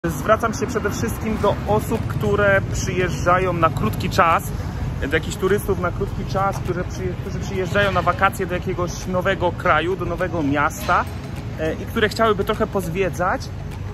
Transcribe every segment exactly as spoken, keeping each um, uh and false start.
Zwracam się przede wszystkim do osób, które przyjeżdżają na krótki czas, do jakichś turystów na krótki czas, którzy, którzy przyjeżdżają na wakacje do jakiegoś nowego kraju, do nowego miasta i które chciałyby trochę pozwiedzać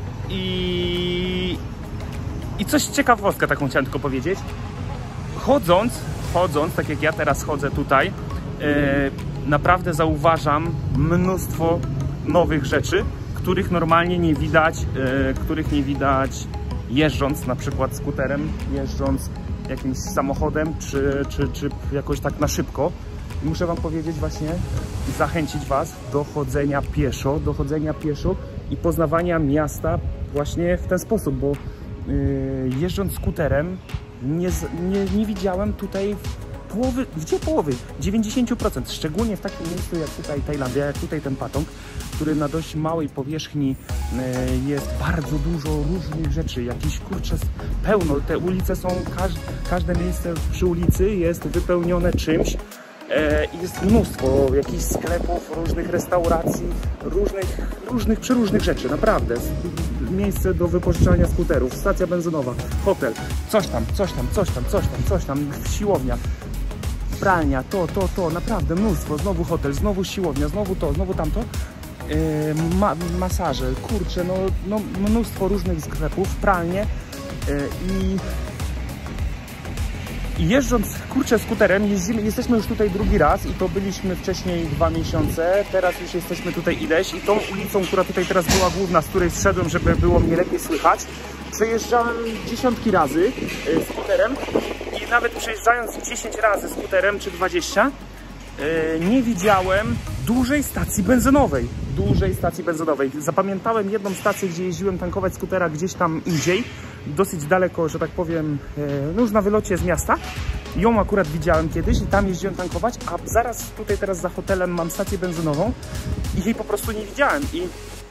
i, i coś ciekawostka taką chciałem tylko powiedzieć. Chodząc, chodząc, tak jak ja teraz chodzę tutaj, naprawdę zauważam mnóstwo nowych rzeczy, których normalnie nie widać, yy, których nie widać jeżdżąc na przykład skuterem, jeżdżąc jakimś samochodem, czy, czy, czy jakoś tak na szybko. I muszę wam powiedzieć właśnie, zachęcić was do chodzenia pieszo, do chodzenia pieszo i poznawania miasta właśnie w ten sposób, bo yy, jeżdżąc skuterem nie, nie, nie widziałem tutaj połowy, gdzie połowy? dziewięćdziesiąt procent, szczególnie w takim miejscu jak tutaj Tajlandia, jak tutaj ten Patong, który na dość małej powierzchni jest bardzo dużo różnych rzeczy, jakieś kurczę pełno, te ulice są, każde, każde miejsce przy ulicy jest wypełnione czymś i jest mnóstwo jakichś sklepów, różnych restauracji, różnych, różnych, przeróżnych rzeczy, naprawdę. Miejsce do wypożyczania skuterów, stacja benzynowa, hotel, coś tam, coś tam, coś tam, coś tam, coś tam, siłownia, pralnia, to, to, to, naprawdę mnóstwo, znowu hotel, znowu siłownia, znowu to, znowu tamto. Yy, ma, masaże, kurczę, no, no mnóstwo różnych sklepów, pralnie yy, i, i jeżdżąc, kurczę, skuterem, jeździmy, jesteśmy już tutaj drugi raz i to byliśmy wcześniej dwa miesiące, teraz już jesteśmy tutaj ileś i tą ulicą, która tutaj teraz była główna, z której zszedłem, żeby było mnie lepiej słychać, przejeżdżałem dziesiątki razy yy, skuterem i nawet przejeżdżając dziesięć razy skuterem czy dwadzieścia, yy, nie widziałem dużej stacji benzynowej. Dużej stacji benzynowej. Zapamiętałem jedną stację, gdzie jeździłem tankować skutera gdzieś tam indziej, dosyć daleko, że tak powiem, no już na wylocie z miasta. Ją akurat widziałem kiedyś i tam jeździłem tankować, a zaraz tutaj teraz za hotelem mam stację benzynową i jej po prostu nie widziałem. I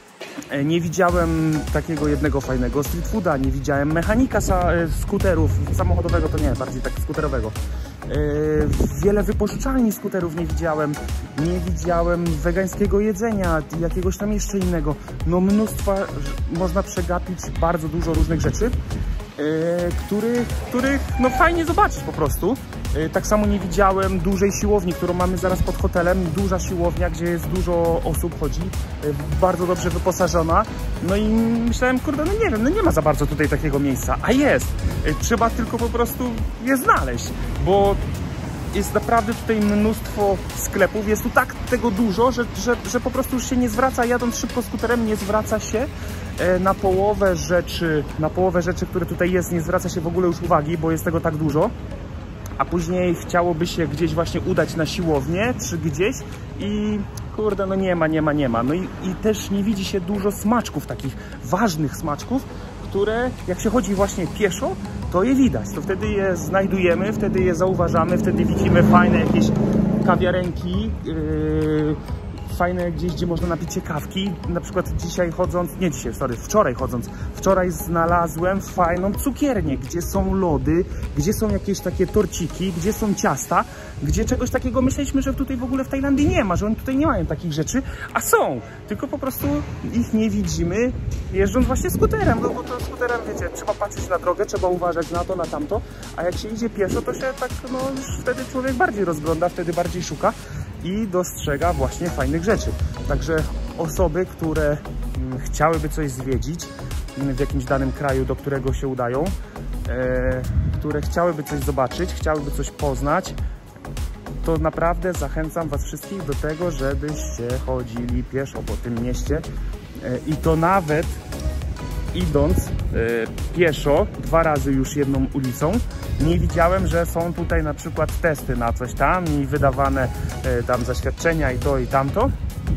nie widziałem takiego jednego fajnego street fooda, nie widziałem mechanika skuterów, samochodowego to nie, bardziej tak skuterowego. Yy, wiele wypożyczalni skuterów nie widziałem, nie widziałem wegańskiego jedzenia, jakiegoś tam jeszcze innego. No mnóstwa, można przegapić bardzo dużo różnych rzeczy, yy, których, których no fajnie zobaczyć po prostu. Yy, tak samo nie widziałem dużej siłowni, którą mamy zaraz pod hotelem. Duża siłownia, gdzie jest dużo osób chodzi, yy, bardzo dobrze wyposażona. No i myślałem, kurde, no nie wiem, no nie ma za bardzo tutaj takiego miejsca, a jest. Yy, trzeba tylko po prostu je znaleźć, bo jest naprawdę tutaj mnóstwo sklepów, jest tu tak tego dużo, że, że, że po prostu już się nie zwraca, jadąc szybko skuterem, nie zwraca się na połowę rzeczy, na połowę rzeczy, które tutaj jest, nie zwraca się w ogóle już uwagi, bo jest tego tak dużo, a później chciałoby się gdzieś właśnie udać na siłownię, czy gdzieś i kurde, no nie ma, nie ma, nie ma. No i, i też nie widzi się dużo smaczków, takich ważnych smaczków, które jak się chodzi właśnie pieszo, to je widać, to wtedy je znajdujemy, wtedy je zauważamy, wtedy widzimy fajne jakieś kawiarenki, yy, fajne gdzieś, gdzie można napić się kawki. Na przykład dzisiaj chodząc, nie dzisiaj, sorry, wczoraj chodząc, wczoraj znalazłem fajną cukiernię, gdzie są lody, gdzie są jakieś takie torciki, gdzie są ciasta, gdzie czegoś takiego myśleliśmy, że tutaj w ogóle w Tajlandii nie ma, że oni tutaj nie mają takich rzeczy, a są, tylko po prostu ich nie widzimy jeżdżąc właśnie skuterem, no bo to skuterem, wiecie, trzeba patrzeć na drogę, trzeba uważać na to, na tamto, a jak się idzie pieszo, to się tak, no już wtedy człowiek bardziej rozgląda, wtedy bardziej szuka i dostrzega właśnie fajnych rzeczy. Także osoby, które chciałyby coś zwiedzić w jakimś danym kraju, do którego się udają, e, które chciałyby coś zobaczyć, chciałyby coś poznać, to naprawdę zachęcam was wszystkich do tego, żebyście chodzili pieszo po tym mieście e, i to nawet idąc e, pieszo, dwa razy już jedną ulicą, nie widziałem, że są tutaj na przykład testy na coś tam i wydawane e, tam zaświadczenia i to i tamto.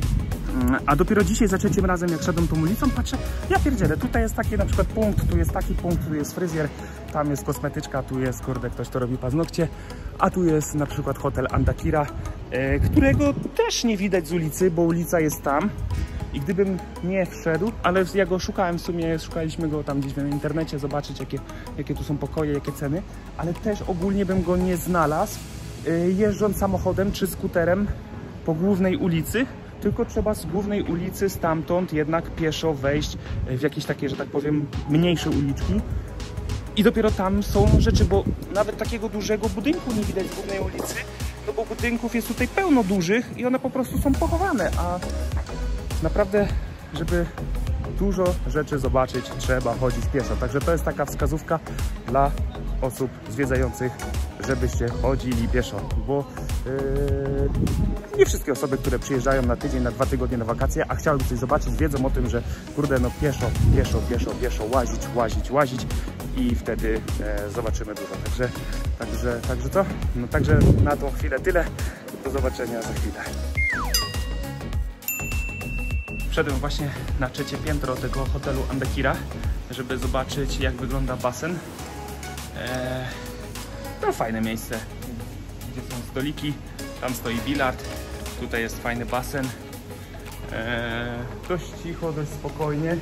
A dopiero dzisiaj za trzecim razem, jak szedłem tą ulicą, patrzę, ja pierdzielę, tutaj jest taki na przykład punkt, tu jest taki punkt, tu jest fryzjer, tam jest kosmetyczka, tu jest, kurde, ktoś to robi paznokcie, a tu jest na przykład hotel Andakira, e, którego też nie widać z ulicy, bo ulica jest tam. I gdybym nie wszedł, ale ja go szukałem w sumie, szukaliśmy go tam gdzieś w internecie, zobaczyć jakie, jakie tu są pokoje, jakie ceny, ale też ogólnie bym go nie znalazł, jeżdżąc samochodem czy skuterem po głównej ulicy, tylko trzeba z głównej ulicy stamtąd jednak pieszo wejść w jakieś takie, że tak powiem, mniejsze uliczki. I dopiero tam są rzeczy, bo nawet takiego dużego budynku nie widać z głównej ulicy, no bo budynków jest tutaj pełno dużych i one po prostu są pochowane, a naprawdę, żeby dużo rzeczy zobaczyć, trzeba chodzić pieszo. Także to jest taka wskazówka dla osób zwiedzających, żebyście chodzili pieszo, bo yy, nie wszystkie osoby, które przyjeżdżają na tydzień, na dwa tygodnie na wakacje, a chciałyby coś zobaczyć, wiedzą o tym, że kurde, no pieszo, pieszo, pieszo, pieszo, łazić, łazić, łazić i wtedy e, zobaczymy dużo. Także, także, także co? No także na tą chwilę tyle. Do zobaczenia za chwilę. Wszedłem właśnie na trzecie piętro tego hotelu Andakira, żeby zobaczyć, jak wygląda basen. Eee, no fajne miejsce, gdzie są stoliki, tam stoi bilard, tutaj jest fajny basen. Eee, dość cicho, dość spokojnie.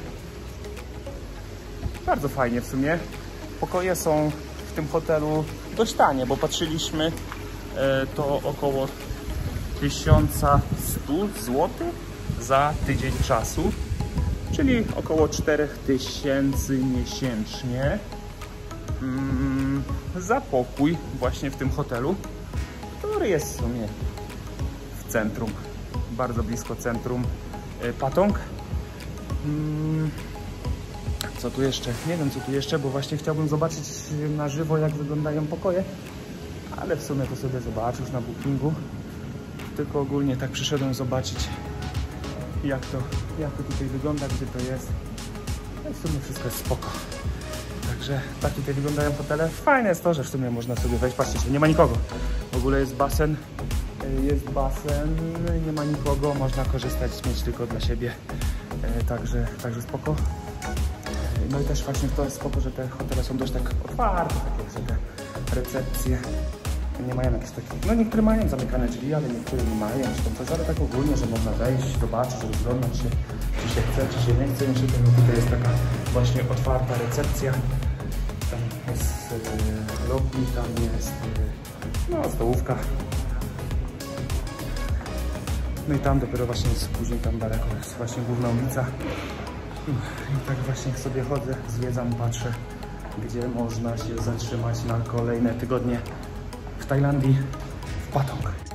Bardzo fajnie w sumie. Pokoje są w tym hotelu dość tanie, bo patrzyliśmy, e, to około tysiąc sto złotych za tydzień czasu, czyli około cztery tysiące miesięcznie mm, za pokój właśnie w tym hotelu, który jest w sumie w centrum, bardzo blisko centrum e, Patong. Mm, Co tu jeszcze? Nie wiem, co tu jeszcze, bo właśnie chciałbym zobaczyć na żywo, jak wyglądają pokoje, ale w sumie to sobie zobaczę już na bookingu. Tylko ogólnie tak przyszedłem zobaczyć, jak to, jak to tutaj wygląda, gdzie to jest. No i w sumie wszystko jest spoko. Także tak tutaj wyglądają hotele. Fajne jest to, że w sumie można sobie wejść. Patrzcie, nie ma nikogo. W ogóle jest basen, jest basen, nie ma nikogo, można korzystać, mieć tylko dla siebie. Także, także spoko. No i też właśnie to jest spoko, że te hotele są dość tak otwarte, takie, że te recepcje nie mają jakichś takich, no niektóre mają zamykane drzwi, ale niektóre nie mają, czy tam coś, ale tak ogólnie, że można wejść, zobaczyć, rozglądać się, czy się chce, czy się nie chce. Myślę, że tutaj jest taka właśnie otwarta recepcja, tam jest yy, lobby, tam jest yy, no stołówka. No i tam dopiero właśnie jest, później tam daleko jest właśnie główna ulica. I tak właśnie sobie chodzę, zwiedzam, patrzę, gdzie można się zatrzymać na kolejne tygodnie w Tajlandii, w Patong.